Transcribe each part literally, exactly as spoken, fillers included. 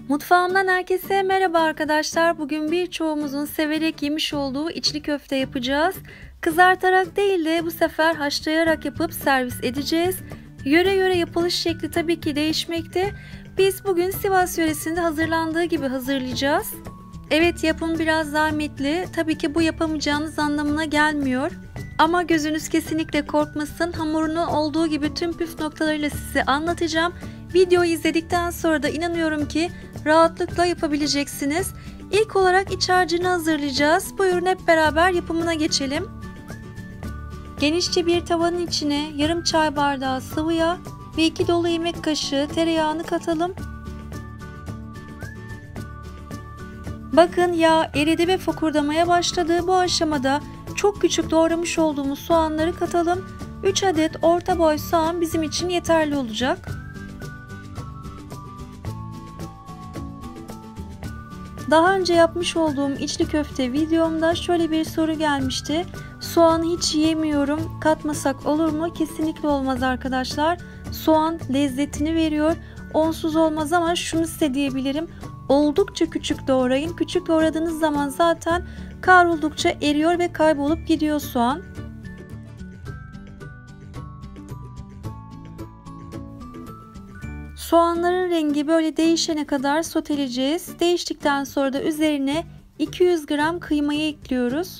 Mutfağımdan herkese merhaba arkadaşlar. Bugün birçoğumuzun severek yemiş olduğu içli köfte yapacağız. Kızartarak değil de bu sefer haşlayarak yapıp servis edeceğiz. Yöre yöre yapılış şekli tabii ki değişmekte. Biz bugün Sivas yöresinde hazırlandığı gibi hazırlayacağız. Evet, yapım biraz zahmetli. Tabii ki bu yapamayacağınız anlamına gelmiyor. Ama gözünüz kesinlikle korkmasın. Hamurunu olduğu gibi tüm püf noktalarıyla size anlatacağım. Videoyu izledikten sonra da inanıyorum ki rahatlıkla yapabileceksiniz. İlk olarak iç harcını hazırlayacağız. Buyurun hep beraber yapımına geçelim. Genişçe bir tavanın içine yarım çay bardağı sıvı yağ ve iki dolu yemek kaşığı tereyağını katalım. Bakın yağ eridi ve fokurdamaya başladı. Bu aşamada çok küçük doğramış olduğumuz soğanları katalım. üç adet orta boy soğan bizim için yeterli olacak. Daha önce yapmış olduğum içli köfte videomda şöyle bir soru gelmişti. Soğanı hiç yemiyorum, katmasak olur mu? Kesinlikle olmaz arkadaşlar. Soğan lezzetini veriyor. Onsuz olmaz ama şunu size diyebilirim. Oldukça küçük doğrayın. Küçük doğradığınız zaman zaten kavruldukça eriyor ve kaybolup gidiyor soğan. Soğanların rengi böyle değişene kadar soteleyeceğiz. Değiştikten sonra da üzerine iki yüz gram kıymayı ekliyoruz.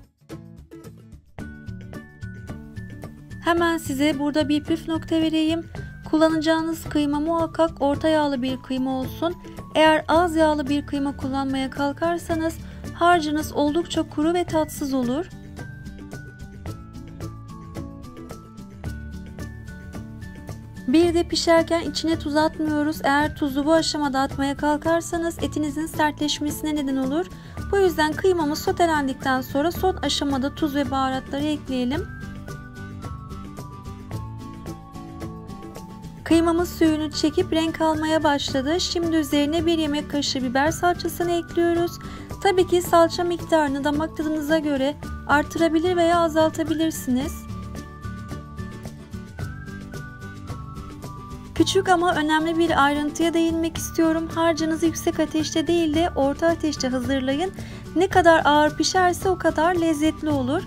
Hemen size burada bir püf nokta vereyim. Kullanacağınız kıyma muhakkak orta yağlı bir kıyma olsun. Eğer az yağlı bir kıyma kullanmaya kalkarsanız harcınız oldukça kuru ve tatsız olur. Bir de pişerken içine tuz atmıyoruz. Eğer tuzu bu aşamada atmaya kalkarsanız etinizin sertleşmesine neden olur. Bu yüzden kıymamız sotelendikten sonra son aşamada tuz ve baharatları ekleyelim. Kıymamız suyunu çekip renk almaya başladı. Şimdi üzerine bir yemek kaşığı biber salçasını ekliyoruz. Tabii ki salça miktarını damak tadınıza göre artırabilir veya azaltabilirsiniz. Küçük ama önemli bir ayrıntıya değinmek istiyorum. Harcınızı yüksek ateşte değil de orta ateşte hazırlayın. Ne kadar ağır pişerse o kadar lezzetli olur.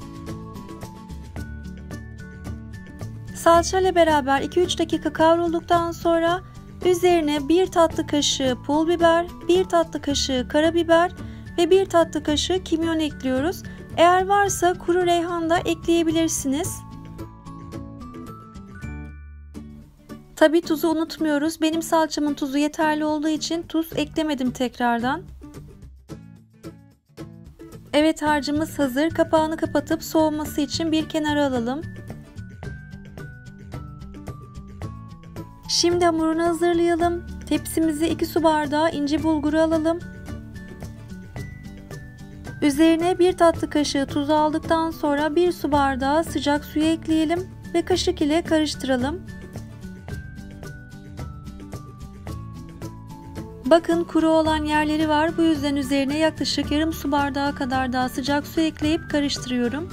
Salça ile beraber iki üç dakika kavrulduktan sonra üzerine bir tatlı kaşığı pul biber, bir tatlı kaşığı karabiber ve bir tatlı kaşığı kimyon ekliyoruz. Eğer varsa kuru reyhan da ekleyebilirsiniz. Tabii tuzu unutmuyoruz. Benim salçamın tuzu yeterli olduğu için tuz eklemedim tekrardan. Evet, harcımız hazır. Kapağını kapatıp soğuması için bir kenara alalım. Şimdi hamurunu hazırlayalım. Tepsimize iki su bardağı ince bulguru alalım. Üzerine bir tatlı kaşığı tuz aldıktan sonra bir su bardağı sıcak suyu ekleyelim ve kaşık ile karıştıralım. Bakın kuru olan yerleri var. Bu yüzden üzerine yaklaşık yarım su bardağı kadar daha sıcak su ekleyip karıştırıyorum.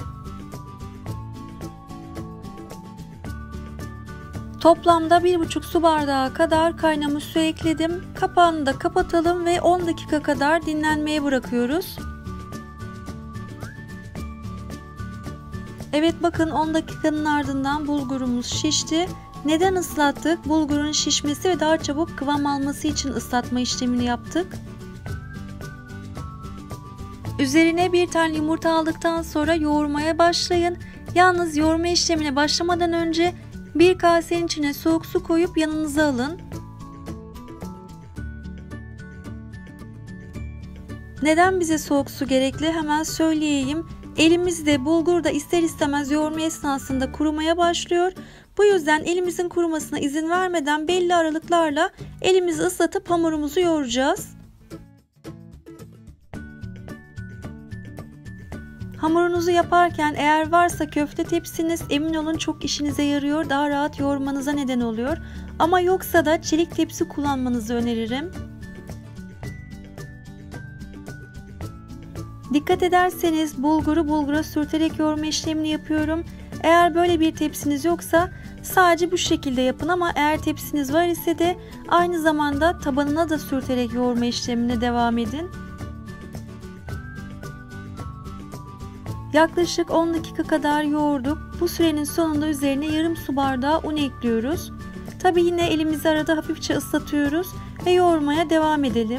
Toplamda bir buçuk su bardağı kadar kaynamış su ekledim. Kapağını da kapatalım ve on dakika kadar dinlenmeye bırakıyoruz. Evet, bakın on dakikanın ardından bulgurumuz şişti. Neden ıslattık? Bulgurun şişmesi ve daha çabuk kıvam alması için ıslatma işlemini yaptık. Üzerine bir tane yumurta aldıktan sonra yoğurmaya başlayın. Yalnız yoğurma işlemine başlamadan önce bir kasenin içine soğuk su koyup yanınıza alın. Neden bize soğuk su gerekli? Hemen söyleyeyim. Elimizde bulgur da ister istemez yoğurma esnasında kurumaya başlıyor. Bu yüzden elimizin kurumasına izin vermeden belli aralıklarla elimizi ıslatıp hamurumuzu yoğuracağız. Hamurunuzu yaparken eğer varsa köfte tepsiniz, emin olun çok işinize yarıyor, daha rahat yoğurmanıza neden oluyor. Ama yoksa da çelik tepsi kullanmanızı öneririm. Dikkat ederseniz bulguru bulgura sürterek yoğurma işlemini yapıyorum. Eğer böyle bir tepsiniz yoksa Sadece bu şekilde yapın ama eğer tepsiniz var ise de aynı zamanda tabanına da sürterek yoğurma işlemine devam edin. Yaklaşık on dakika kadar yoğurduk. Bu sürenin sonunda üzerine yarım su bardağı un ekliyoruz. Tabi yine elimizi arada hafifçe ıslatıyoruz ve yoğurmaya devam edelim.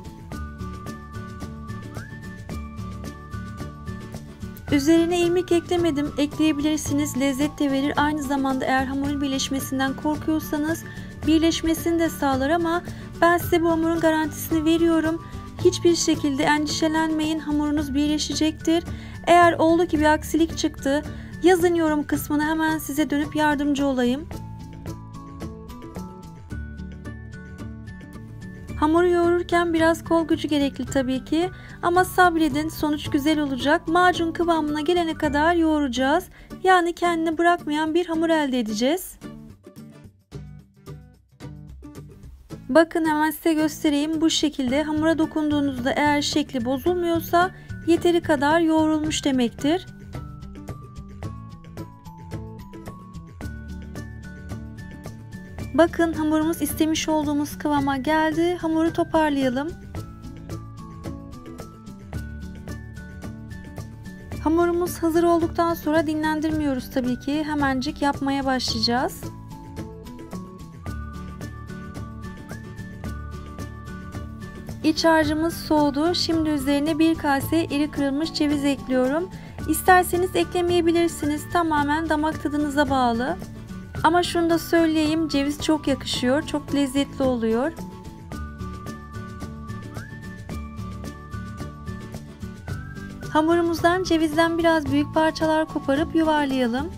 Üzerine irmik eklemedim. Ekleyebilirsiniz. Lezzet de verir. Aynı zamanda eğer hamurun birleşmesinden korkuyorsanız birleşmesini de sağlar ama ben size bu hamurun garantisini veriyorum. Hiçbir şekilde endişelenmeyin. Hamurunuz birleşecektir. Eğer oldu ki bir aksilik çıktı, yazın yorum kısmına, hemen size dönüp yardımcı olayım. Hamuru yoğururken biraz kol gücü gerekli tabii ki ama sabredin, sonuç güzel olacak. Macun kıvamına gelene kadar yoğuracağız. Yani kendini bırakmayan bir hamur elde edeceğiz. Bakın hemen size göstereyim. Bu şekilde hamura dokunduğunuzda eğer şekli bozulmuyorsa yeteri kadar yoğrulmuş demektir. Bakın hamurumuz istemiş olduğumuz kıvama geldi. Hamuru toparlayalım. Hamurumuz hazır olduktan sonra dinlendirmiyoruz tabii ki. Hemencik yapmaya başlayacağız. İç harcımız soğudu. Şimdi üzerine bir kase iri kırılmış ceviz ekliyorum. İsterseniz eklemeyebilirsiniz. Tamamen damak tadınıza bağlı. Ama şunu da söyleyeyim, ceviz çok yakışıyor, çok lezzetli oluyor. Hamurumuzdan cevizden biraz büyük parçalar koparıp yuvarlayalım.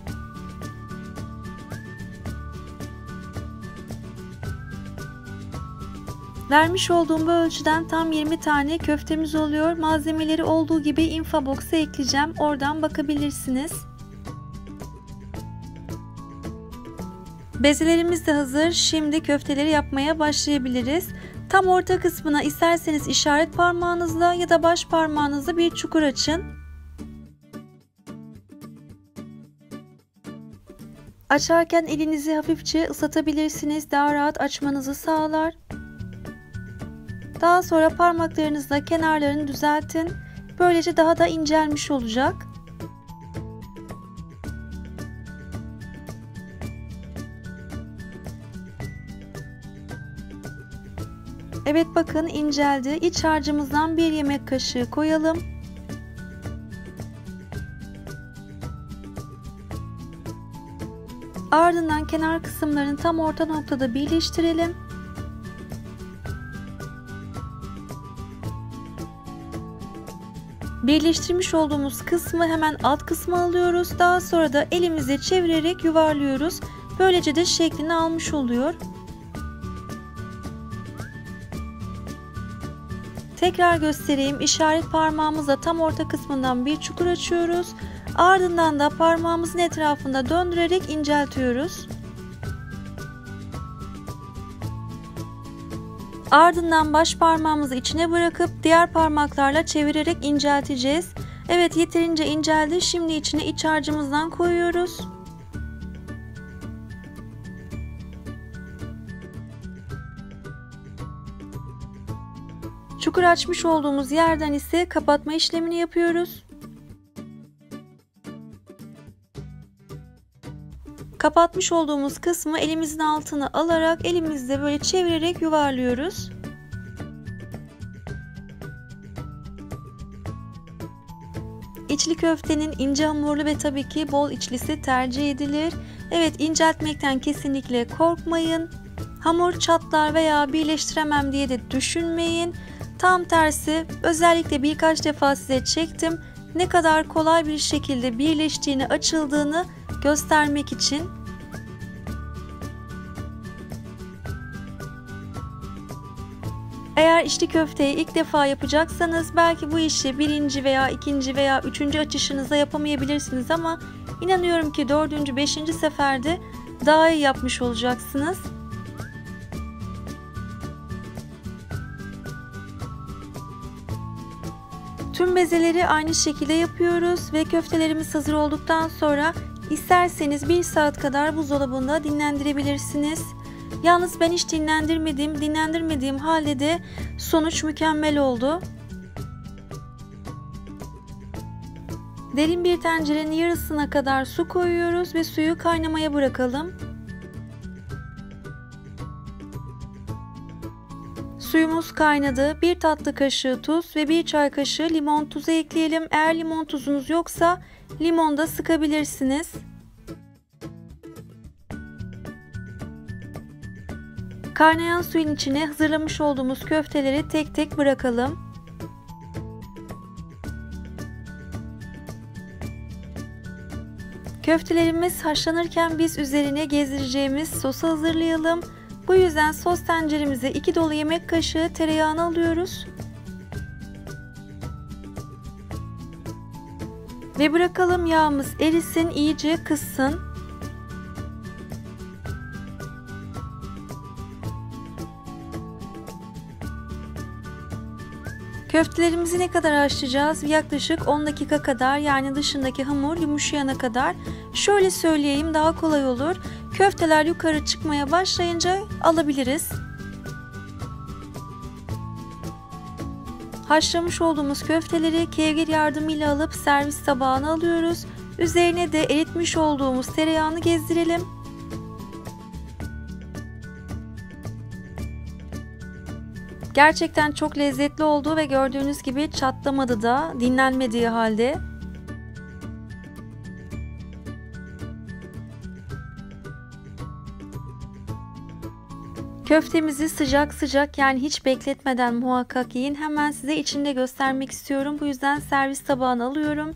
Vermiş olduğum bu ölçüden tam yirmi tane köftemiz oluyor. Malzemeleri olduğu gibi info box'a ekleyeceğim. Oradan bakabilirsiniz. Bezelerimiz de hazır. Şimdi köfteleri yapmaya başlayabiliriz. Tam orta kısmına isterseniz işaret parmağınızla ya da baş parmağınızla bir çukur açın. Açarken elinizi hafifçe ıslatabilirsiniz. Daha rahat açmanızı sağlar. Daha sonra parmaklarınızla kenarlarını düzeltin. Böylece daha da incelmiş olacak. Evet bakın inceldi. İç harcımızdan bir yemek kaşığı koyalım. Ardından kenar kısımlarını tam orta noktada birleştirelim. Birleştirmiş olduğumuz kısmı hemen alt kısma alıyoruz. Daha sonra da elimizle çevirerek yuvarlıyoruz. Böylece de şeklini almış oluyor. Tekrar göstereyim. İşaret parmağımızla tam orta kısmından bir çukur açıyoruz. Ardından da parmağımızın etrafında döndürerek inceltiyoruz. Ardından baş parmağımızı içine bırakıp diğer parmaklarla çevirerek incelteceğiz. Evet, yeterince inceldi. Şimdi içine iç harcımızdan koyuyoruz. Çukur açmış olduğumuz yerden ise kapatma işlemini yapıyoruz. Kapatmış olduğumuz kısmı elimizin altına alarak elimizle böyle çevirerek yuvarlıyoruz. İçli köftenin ince hamurlu ve tabii ki bol içlisi tercih edilir. Evet, inceltmekten kesinlikle korkmayın. Hamur çatlar veya birleştiremem diye de düşünmeyin. Tam tersi, özellikle birkaç defa size çektim. Ne kadar kolay bir şekilde birleştiğini, açıldığını göstermek için. Eğer içli köfteyi ilk defa yapacaksanız belki bu işi birinci veya ikinci veya üçüncü açışınızda yapamayabilirsiniz ama inanıyorum ki dördüncü, beşinci seferde daha iyi yapmış olacaksınız. Tüm bezeleri aynı şekilde yapıyoruz ve köftelerimiz hazır olduktan sonra İsterseniz bir saat kadar buzdolabında dinlendirebilirsiniz. Yalnız ben hiç dinlendirmedim. Dinlendirmediğim halde de sonuç mükemmel oldu. Derin bir tencerenin yarısına kadar su koyuyoruz ve suyu kaynamaya bırakalım. Suyumuz kaynadı. bir tatlı kaşığı tuz ve bir çay kaşığı limon tuzu ekleyelim. Eğer limon tuzunuz yoksa limon da sıkabilirsiniz. Kaynayan suyun içine hazırlamış olduğumuz köfteleri tek tek bırakalım. Köftelerimiz haşlanırken biz üzerine gezdireceğimiz sosu hazırlayalım. Bu yüzden sos tenceremize iki dolu yemek kaşığı tereyağını alıyoruz. Ve bırakalım yağımız erisin, iyice kızsın. Köftelerimizi ne kadar haşlayacağız? Yaklaşık on dakika kadar, yani dışındaki hamur yumuşayana kadar. Şöyle söyleyeyim, daha kolay olur. Köfteler yukarı çıkmaya başlayınca alabiliriz. Haşlamış olduğumuz köfteleri kevgir yardımıyla alıp servis tabağına alıyoruz. Üzerine de eritmiş olduğumuz tereyağını gezdirelim. Gerçekten çok lezzetli oldu ve gördüğünüz gibi çatlamadı da, dinlenmediği halde. Köftemizi sıcak sıcak, yani hiç bekletmeden muhakkak yiyin. Hemen size içinde göstermek istiyorum. Bu yüzden servis tabağına alıyorum.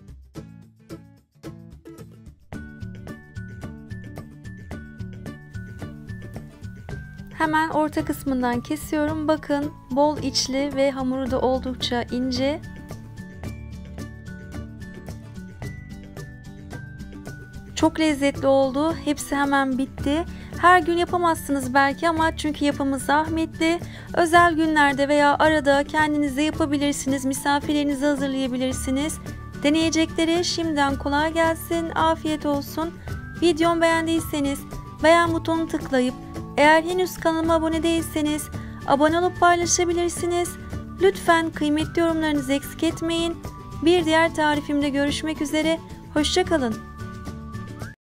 Hemen orta kısmından kesiyorum. Bakın, bol içli ve hamuru da oldukça ince. Çok lezzetli oldu. Hepsi hemen bitti. Her gün yapamazsınız belki ama çünkü yapımı zahmetli. Özel günlerde veya arada kendinize yapabilirsiniz. Misafirlerinize hazırlayabilirsiniz. Deneyeceklere şimdiden kolay gelsin. Afiyet olsun. Videomu beğendiyseniz beğen butonunu tıklayıp, eğer henüz kanalıma abone değilseniz abone olup paylaşabilirsiniz. Lütfen kıymetli yorumlarınızı eksik etmeyin. Bir diğer tarifimde görüşmek üzere. Hoşça kalın.